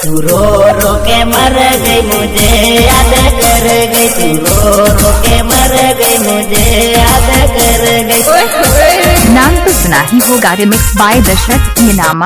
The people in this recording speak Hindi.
तू रो रो के मर गई, मुझे याद कर गई। तू रो रो के मर गई, मुझे याद कर गई। नाम तो सुना ही होगा, रिमिक्स बाय दशरथ ये नामा।